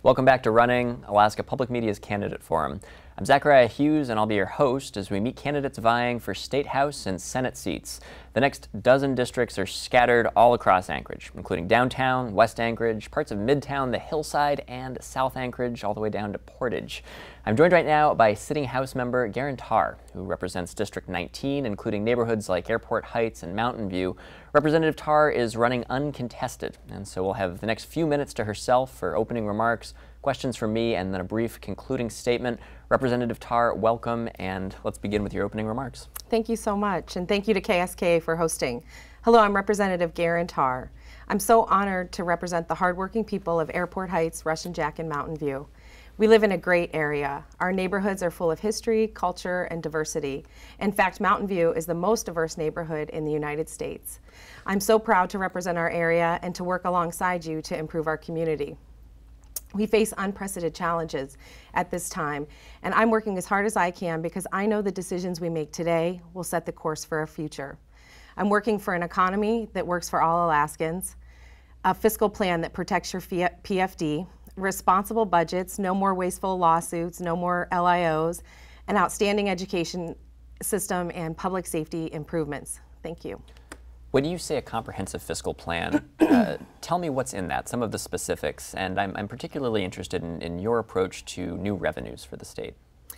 Welcome back to Running, Alaska Public Media's Candidate Forum. I'm Zachariah Hughes, and I'll be your host as we meet candidates vying for State House and Senate seats. The next dozen districts are scattered all across Anchorage, including downtown, West Anchorage, parts of Midtown, the Hillside, and South Anchorage, all the way down to Portage. I'm joined right now by Sitting House member Geran Tarr, who represents District 19, including neighborhoods like Airport Heights and Mountain View. Representative Tarr is running uncontested, and so we'll have the next few minutes to herself for opening remarks, questions from me, and then a brief concluding statement. Representative Tarr, welcome, and let's begin with your opening remarks. Thank you so much, and thank you to KSKA for hosting. Hello, I'm Representative Geran Tarr. I'm so honored to represent the hardworking people of Airport Heights, Russian Jack, and Mountain View. We live in a great area. Our neighborhoods are full of history, culture, and diversity. In fact, Mountain View is the most diverse neighborhood in the United States. I'm so proud to represent our area and to work alongside you to improve our community. We face unprecedented challenges at this time, and I'm working as hard as I can because I know the decisions we make today will set the course for our future. I'm working for an economy that works for all Alaskans, a fiscal plan that protects your PFD, responsible budgets, no more wasteful lawsuits, no more LIOs, an outstanding education system, and public safety improvements. Thank you. When you say a comprehensive fiscal plan, tell me what's in that, some of the specifics, and I'm particularly interested in your approach to new revenues for the state.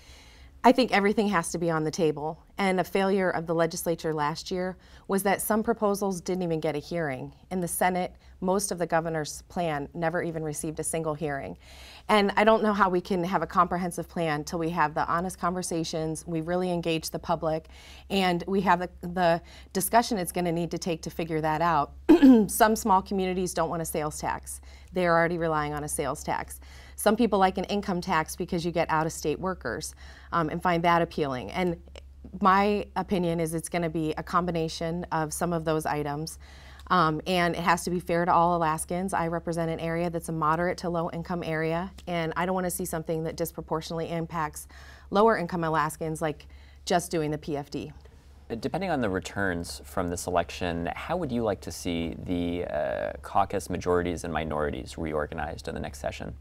I think everything has to be on the table, and a failure of the legislature last year was that some proposals didn't even get a hearing. In the Senate, most of the governor's plan never even received a single hearing. And I don't know how we can have a comprehensive plan till we have the honest conversations, we really engage the public, and we have the discussion it's going to need to take to figure that out. Some small communities don't want a sales tax. They're already relying on a sales tax. Some people like an income tax because you get out-of-state workers and find that appealing. And my opinion is it's going to be a combination of some of those items. And it has to be fair to all Alaskans. I represent an area that's a moderate to low income area, and I don't want to see something that disproportionately impacts lower income Alaskans like just doing the PFD. Depending on the returns from this election, how would you like to see the caucus majorities and minorities reorganized in the next session?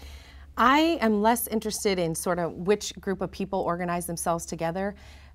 I am less interested in sort of which group of people organize themselves together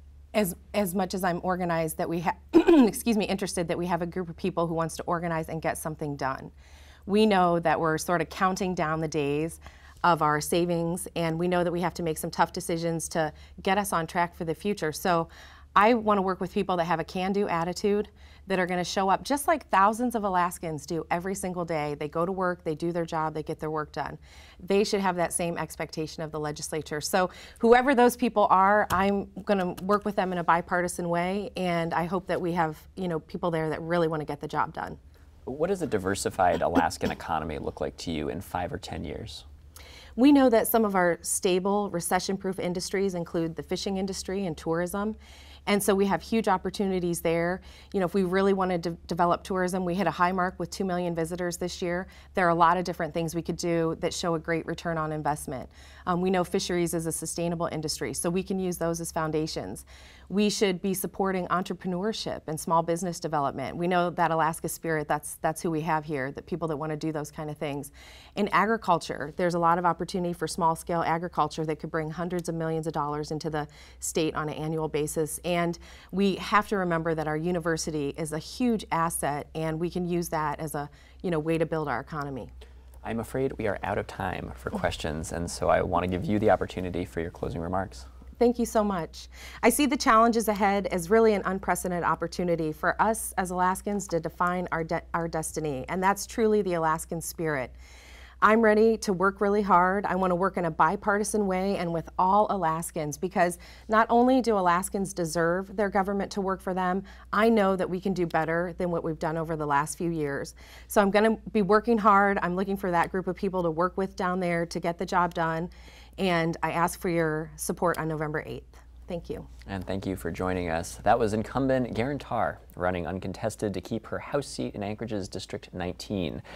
as much as I'm organized that we have, interested that we have a group of people who wants to organize and get something done. We know that we're sort of counting down the days of our savings, and we know that we have to make some tough decisions to get us on track for the future. So I want to work with people that have a can-do attitude, that are going to show up just like thousands of Alaskans do every single day. They go to work, they do their job, they get their work done. They should have that same expectation of the legislature. So whoever those people are, I'm going to work with them in a bipartisan way, and I hope that we have, people there that really want to get the job done. What does a diversified Alaskan economy look like to you in 5 or 10 years? We know that some of our stable, recession-proof industries include the fishing industry and tourism. And so we have huge opportunities there. If we really wanted to develop tourism, we hit a high mark with 2 million visitors this year. There are a lot of different things we could do that show a great return on investment. We know fisheries is a sustainable industry, so we can use those as foundations. We should be supporting entrepreneurship and small business development. We know that Alaska Spirit, that's who we have here, the people that want to do those kind of things. In agriculture, there's a lot of opportunity for small-scale agriculture that could bring hundreds of millions of dollars into the state on an annual basis. And we have to remember that our university is a huge asset, and we can use that as a way to build our economy. I'm afraid we are out of time for questions, and so I want to give you the opportunity for your closing remarks. Thank you so much. I see the challenges ahead as really an unprecedented opportunity for us as Alaskans to define our destiny, and that's truly the Alaskan spirit. I'm ready to work really hard. I want to work in a bipartisan way and with all Alaskans, because not only do Alaskans deserve their government to work for them, I know that we can do better than what we've done over the last few years. So I'm going to be working hard. I'm looking for that group of people to work with down there to get the job done, and I ask for your support on November 8th. Thank you. And thank you for joining us. That was incumbent Geran Tarr, running uncontested to keep her House seat in Anchorage's District 19.